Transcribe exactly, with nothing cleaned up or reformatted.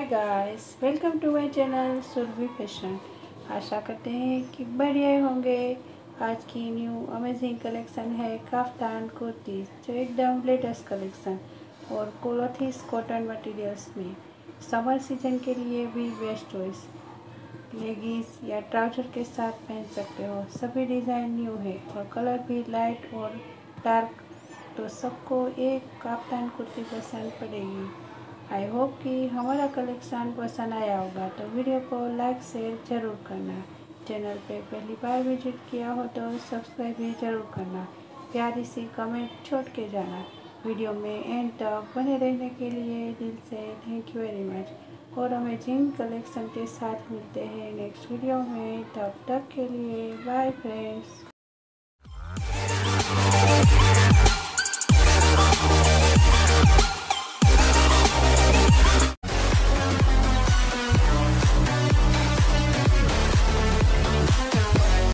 Guys, welcome to my channel Surabhi fashion. आशा करते हैं कि बढ़िया होंगे। आज की न्यू अमेजिंग कलेक्शन है काफ्तान कुर्ती, जो एकदम लेटेस्ट कलेक्शन और क्लॉथिस कॉटन मटेरियल्स में समर सीजन के लिए भी बेस्ट चॉइस। लेगीज या ट्राउजर के साथ पहन सकते हो। सभी डिज़ाइन न्यू है और कलर भी लाइट और डार्क, तो सबको एक काफ्तान कुर्ती पसंद पड़ेगी। आई होप कि हमारा कलेक्शन पसंद आया होगा, तो वीडियो को लाइक शेयर ज़रूर करना। चैनल पे पहली बार विजिट किया हो तो सब्सक्राइब भी ज़रूर करना। प्यारी सी कमेंट छोड़ के जाना। वीडियो में एंड तक बने रहने के लिए दिल से थैंक यू वेरी मच। और अमेजिंग कलेक्शन के साथ मिलते हैं नेक्स्ट वीडियो में। तब तक के लिए बाय फ्रेंड्स।